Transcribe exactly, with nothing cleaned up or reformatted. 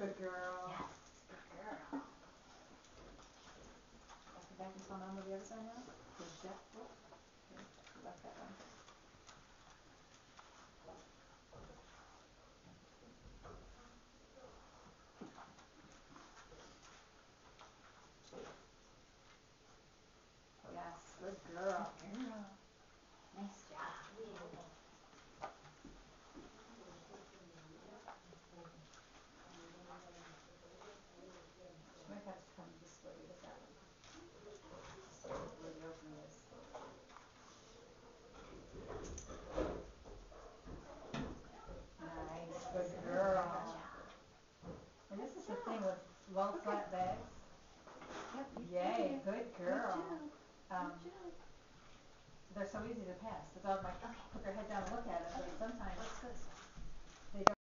Good girl. Yes, good girl. Back to back and come on with the other side now. Good job. Whoop. Okay, you left that one. Yes, good girl. Good girl. Nice job. She might have to come this way to get that one. So we'll open this. Nice, good girl. Good job. And this Good is the job. thing with low Okay. flat bags. Yep, you Yay, did it. good Good girl. job. Um, Good job. they're so easy to pass. The dog might Okay. put their head down and look at it, but Okay. sometimes Let's go this way. they don't